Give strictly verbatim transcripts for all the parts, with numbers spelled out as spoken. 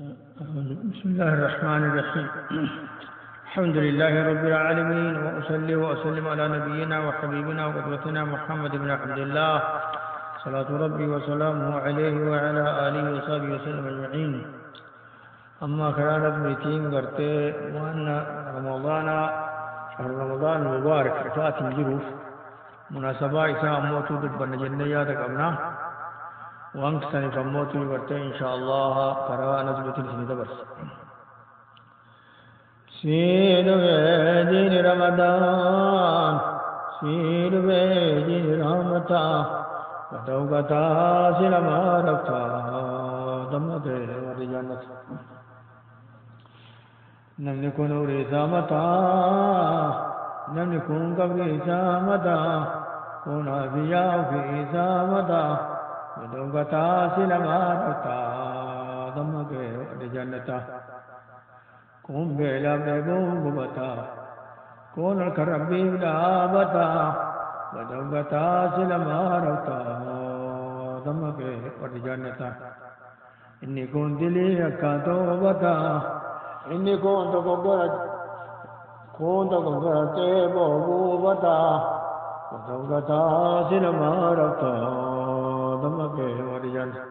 بسم الله الرحمن الرحيم. الحمد لله رب العالمين، وأصلي وأسلم على نبينا وحبيبنا وقدوتنا محمد بن عبد الله صلاة ربي وسلامه عليه وعلى آله وصحبه وسلم أجمعين. أما كانت ميتين قرتي وأن رمضان شهر رمضان المبارك رفات الجروف مناسبة إساء موتو دبنا جنيات قبنا وانك سنف موتو قرتي إن شاء الله قراء نزبة سندبرس. سيد بيجين رمضان سيد بيجين رحمتا وتوقتا سلما رفتا دمت ورجانت نمني كون رسامتا نمني كون قبل إسامتا كون أبياء في إسامتا وتوقتا سلما رفتا دمت ورجانتا كون بيلا بيبون ببتا كون الكربي بلابتا ودوغتا سلما روتا دمك ورجانتا إني كون دلي أكاتو بتا إني كون تقبرت كون تقبرت بوبو بتا ودوغتا سلما روتا دمك ورجانتا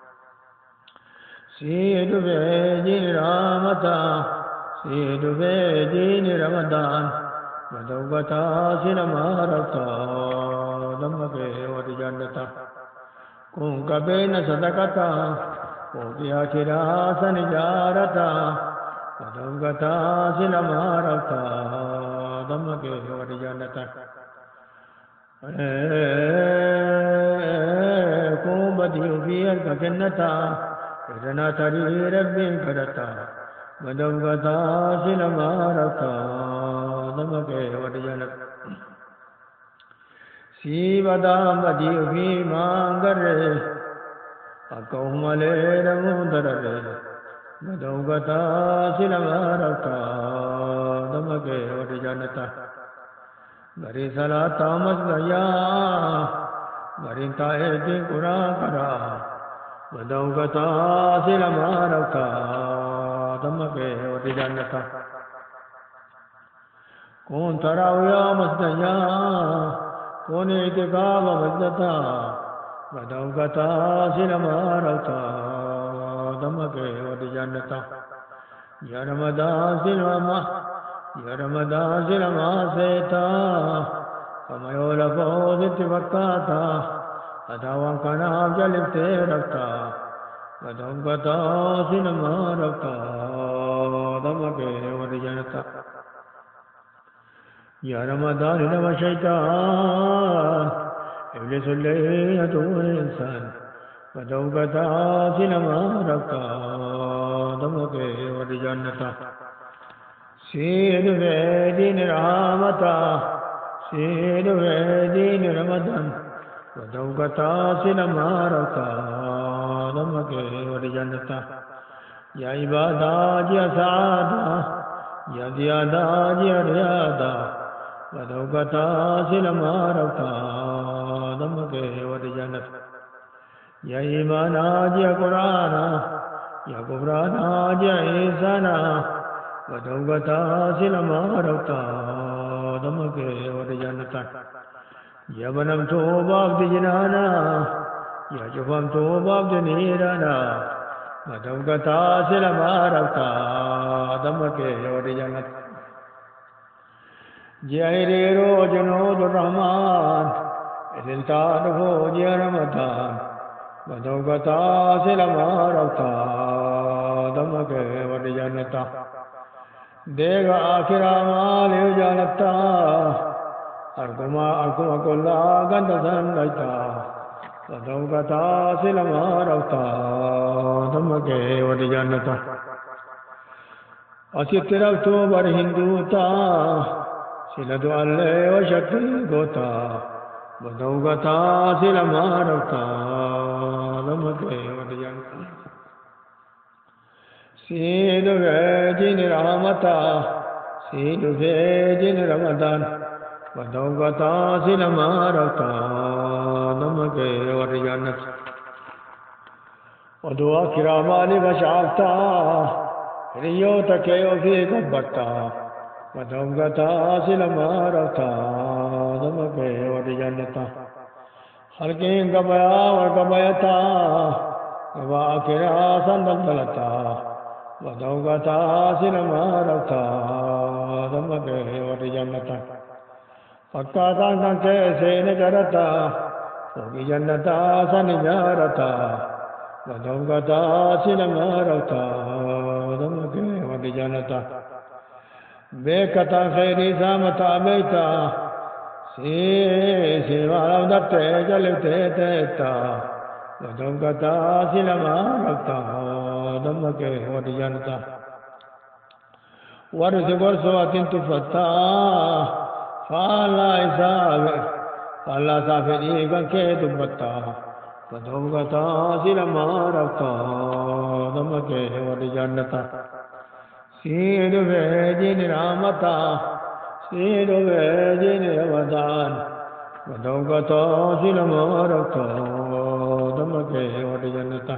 سيد بيجين رامتا سيد بيجين رمضان ودوبتا سلما رفتا دمك ورجانتا كون كبين صدقتا وفيها كراس نجارتا ودوبتا سلما رفتا دمك ورجانتا كون بديو في الكنتا رنا تري ربي كرتا بدوغتا سلما رفتا دمك ورجانت سيبدا بديو في مانغر أكوهم لي نمودر بدوغتا سلما رفتا دمك ورجانتا غري صلاة مزغيا غري تايتي قرآن كرا بدوغتا سلما رفتا دمك ورجانتا كون تراويا مسديا كون اعتقاب مزدتا بدوغتا سلما رفتا دمك ورجانتا يا رمضان سلما يا رمضان سلما سيتا كما يولا فوز اتفقاتا أداوان كان أفجل رفتا ودوغتا سلما رفتا دمك ورجانتا يا رمضان نما شيطان إبليس اللي يدور الإنسان ودوغتا سلما رفتا دمك ورجانتا سيد بيدين رحمتا سيد بيدين رمضان ودوغتا سلما رفتا دمك ورجانتا يا عبادا يا سعادا يا زيادا يا ريادا ودوغتا سلما رفتا دمك ورجانتا يا إيمانا يا قرآنا يا كفرانا يا إحسانا ودوغتا سلما رفتا دمك ورجانتا يا بنم توبا بجنانا يا جفم توبا بنيرانا ودوغتا سلما رفتا دمك ورجانتا جايريرو جنود الرحمن إذن فوج يا رمضان ودوغتا سلما رفتا دمك ورجانتا دیگا آخر آمال جانتا أركما أركما كلا غند سندتا ودوغتا سلما رفتا دمك ورجانتا أسيت رفتو بر هندوتا سلدو اللي وشكل غوتا ودوغتا سلما رفتا دمك ورجانتا سيد بيجين رحمتا سيد بيجين رمضان ودوغتا سلما رفتا دمك ورجانتا ودعا كرامان بشعفتا ريوتا كيو في قبتا ودوغتا سلما رفتا دمك ورجنتا خلقين قبيا وقبيتا وباكرا سندلتا ودوغتا سلما رفتا دمك ورجنتا فكاتا كنكي سين جرتا وفي جنتا سنجارتا ودوغتا سلما رفتا دمك ورجنتا بيكتا خيري سامتا بيتا سي سيوالا دبتے جلتے تیتا ودوغتا سلما رفتا دمك ورجنتا ورث ورثوات تفتا فالا إساب فالا سافري كنكي دبتا ودوغتا سلما رفتا دمك ورجنتا سيد بيجين رامتا سيد بيجين رمضان ودوغتا سلما رفتا دمك ورجنتا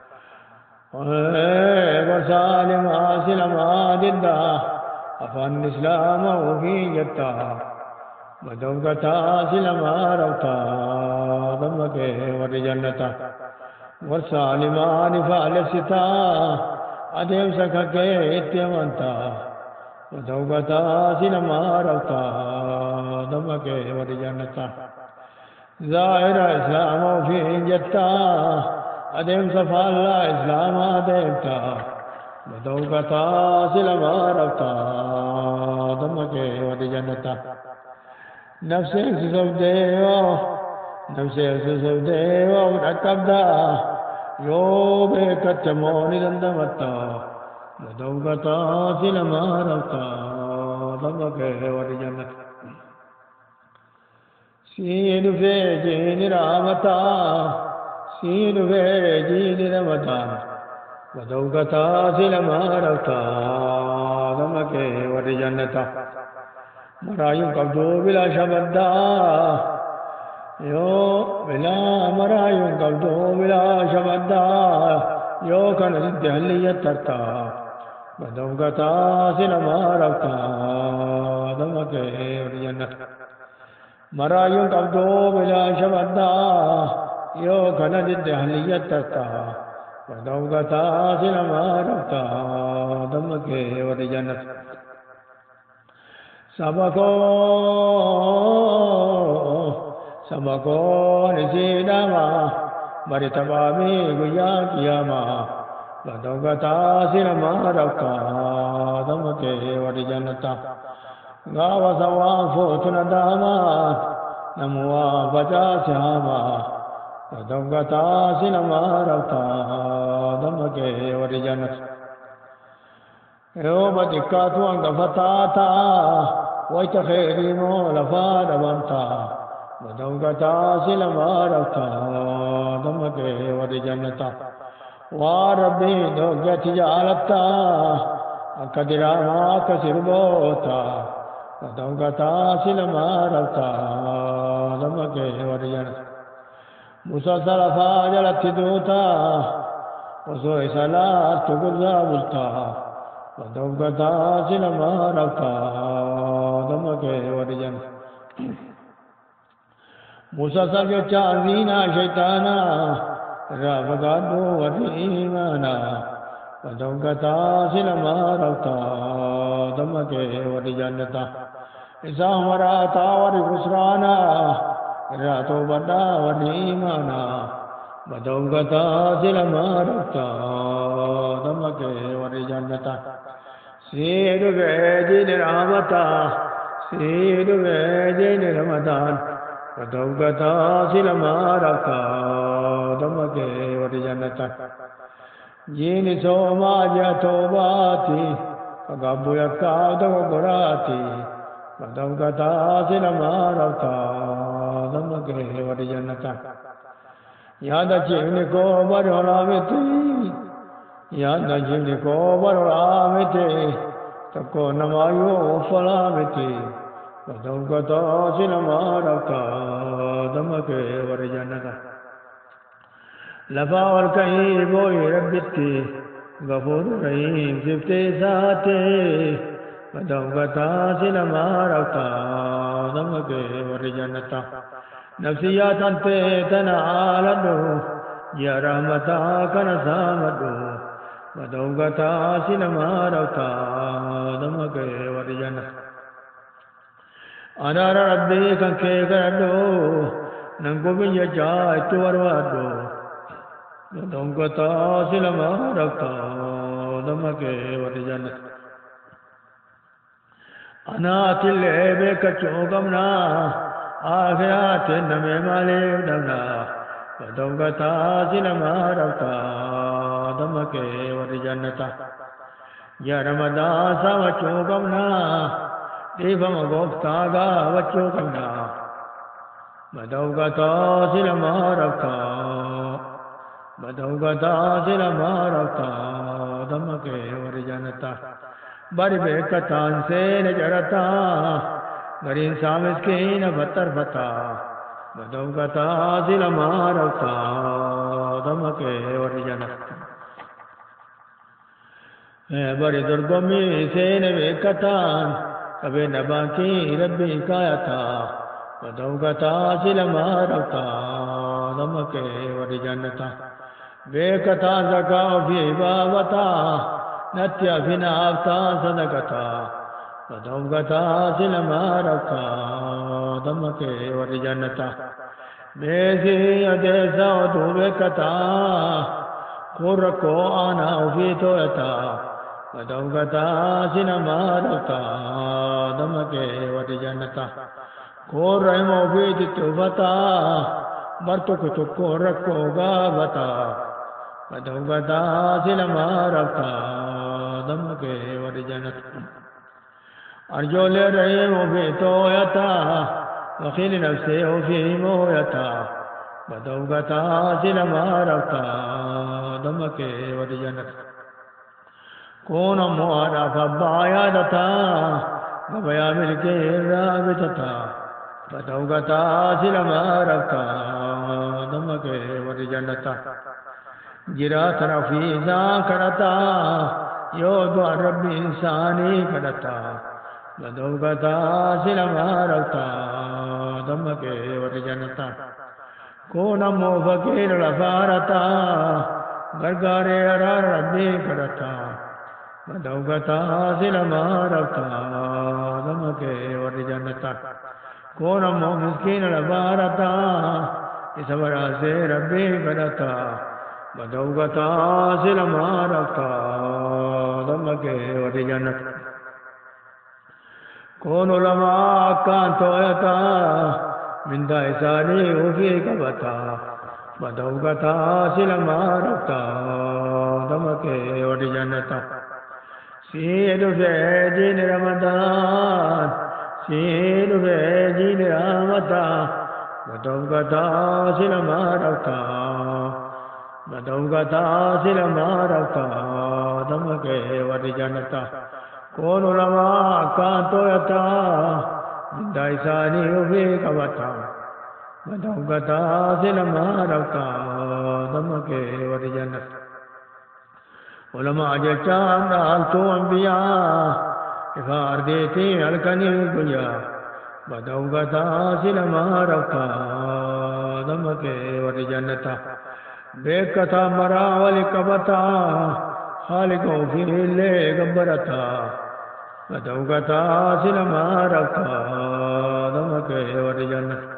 وسالما سلما ددا أفن إسلام وفي جتا ودوغتا سلما رفتا دمك ورجنتا وسالما نفال ستا أديم سكاكي اتيمانتا ودوغتا سلما رفتا دمك ورجنتا ظاهر إسلام وفي جتا أديم سفالا إسلام ديمتا ودوغتا سلما رفتا دمك ورجنتا نفسي سسوديو نفسي سسوديو نكبدا يو بكتموني دندمتا ودوغتا سلما رفتا دمك ورجنتا سين في جين رامتا سين في جين رمضان ودوغتا سلما رفتا دمك ورجنتا مرايو قبضو بلا شبدا يو بلا مرايو قبضو بلا شبدا يو كان زد هلية ترتا ودوغتا سلما رفتا دمك ورجنتا مرايو قبضو بلا شبدا يو كان زد هلية ترتا ودوغتا سلما رفتا دمك ورجنتا سبقو سبقو نسيداما مرتبامي قيا قياما ودوغتا سلما رفتا دمك ورجنتا غاو سوافو تنداما نموا بجا سهاما ودوغتا سلما رفتا دمك ورجنتا يوم دكاتو انقفتاتا ويتخيري مولفا دبنتا ودوغتا سلما رفتا دمك ورجنتا وربي دوغت جالتا قدرا ما كسربوتا ودوغتا سلما رفتا دمك ورجنتا مسلسل فاجلت دوتا وسوء صلاة تقرى بلتا ودوغتا سلما رفتا دمك ورجنتا مسلسل جو چاندینا شیطانا رافقادو ورحیمانا ودوغتا سلما رفتا دمك ورجنتا إسا مراتا ورخسرانا راتو بدا ورحیمانا ودوغتا سلما رفتا دمك ورجنتا سيد بيجين رحمتا سيد بيجين رمضان ودوغتا سلما رفتا دمك ورجنتا جين سوما جاتوباتي فقبو يكاو دو قراتي ودوغتا سلما رفتا دمك ورجنتا याद जीवनी को बरौरामिते याद जीवनी को बरौरामिते तको नमायो फलामिते वदौगतो सिनमा रफ्ता दमके वरजनता लफा और कहीं बोई रबित्ती गफूर रहीम सिफ्ते साथे बदौगता सिलमा रवता दमके वर जन्नता नफ्सिया तंते तना आलदो या रहमता कनसामदो बदौगता सिलमा रवता दमके वर जन्नता अनार रब्बी कंके करदो नंगो बिया जाय तुवरवादो बदौगता सिलमा रवता दमके वर जन्नता अनाथिले बेकचो गमना आखिरात नमे माले दमना बदौगता सिलमा रवता दमके वर जन्नता या रमदा सा वचो गमना देवम गोप्ता गा वचो गमना बदौगता सिलमा रवता बदौगता सिलमा रवता दमके वर जन्नता बर बेकतान से नजरता गरीन सामिस के न बतर बता बदौगता सिलमा रवता दमके वर जन्नता बड़ी दुर्गमी से न बेकतान कभी न बाकी रब्बी काया था बदौगता सिलमा रवता दमके वर जन्नता बेकता जका भी बावता नत्या भिनावता सदगता बदौगता सिलमा रवता दमके वर जन्नता बेसी अदेसा धुबे कथा खुर को आना उफी तोयता बदौगता सिलमा रवता दमके वर जन्नता खुर रहमो भी तुबता बरतुक तुको रखो गावता बदौगता सिलमा रवता दमके वर जन्नता अर्जोले रहे भी तोयता वकील नफ्से भी मोयता बदौगता सिलमा रवता दमके वर जन्नता कौन मोहरा फबाया दता गबया मिलके राबितता बदौगता सिलमा रवता दमके वर जन्नता गिरा तरफीजा करता यो द्वार रब्बी इंसानी करता बदौगता सिलमा रवता दमके वर जन्नता कौन मो फकीर लफारता गरगारे अरार रब्बी करता बदौगता सिलमा रवता दमके वर जन्नता कौन मो मिस्कीन लफारता इस वरा से रब्बी करता बदौगता सिलमा रवता दमके वर जन्नता कौन उलमा कान तोयता मिंदा इसानी उफी कबता बदौगता सिलमा रवता दमके वर जन्नता सीर फे जिन रमदान सीर फे जिन रामता बदौगता सिलमा रवता बदौगता सिलमा रवता दमके वर जन्नता कौन उलमा कान तोयता मिंदा इसानी उफी कबता बदौगता सिलमा रवता दमके वर जन्नता उलमा जचान तो अंबिया इफार देते अलकनी गुया बदौगता सिलमा रवता दमके वर जन्नता बेकथा मरावल कबता खालिको फिले गब्बरता बदौगता सिलमा रवता दमके वर जन्नता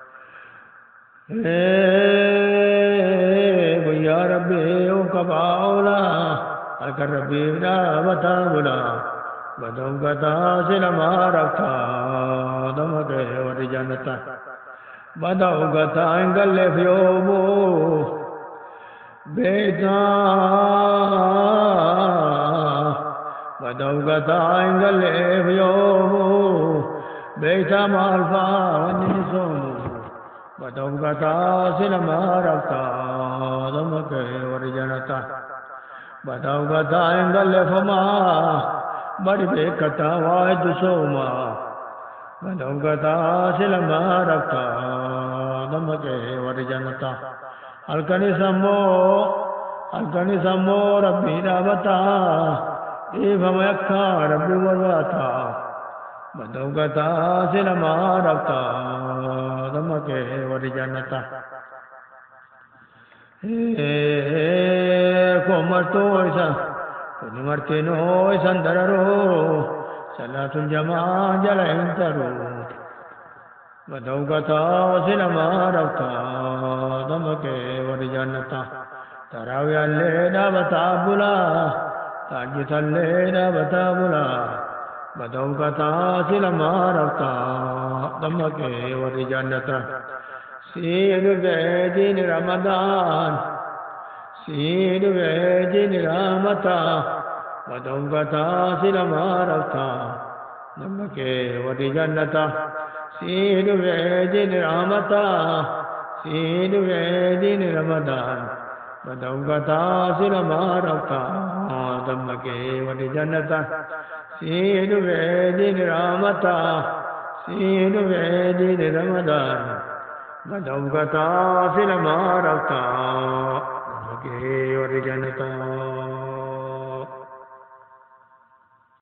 भैया रब्बी ओ कबाउला अगर रब्बी बता बुला बदौगता सिलमा रवता दमके वर जन्नता बदौगता गले फ्योबो बेटा बदौगता गले फ्योबो बेटा मालफा वनिसोमो बदौगता सिलमा रवता दमके वर जन्नता बदौगता गले फमा बड़ी बेकता वाद सोमा बदौगता सिलमा रवता दमके वर जन्नता halkani sammoo halkani sammoo rabbii dhaabataa dhiifama yakkaa rabbii warraataa badawgataa silamaa dhabtaa damakee warri jannata kun martuu isa kun martinoo isan dararoo salaatul jamaa jala hin taruu badawgataa silamaa dhabtaa damakee warri jannata taraawiyaallee dhaabataa bulaa taajjitallee dhaabataa bulaa badawgataa silamaa dhabtaa damakee warri jannata siidu beejini ramadaan siidu beejini raamataa badawgataa silamaa dhabtaa damakee warri jannata siidu beejini raamataa siidu beejini ramadaan badawgataa silamaa dhabtaa damakee warri jannata siidu beejini raamataa siidu beejini ramadaan badawgataa silamaa dhabtaa damakee warri jannata